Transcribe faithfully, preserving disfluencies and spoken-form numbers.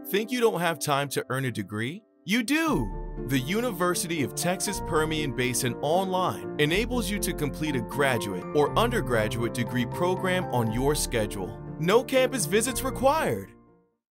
Think you don't have time to earn a degree? You do! The University of Texas Permian Basin Online enables you to complete a graduate or undergraduate degree program on your schedule. No campus visits required.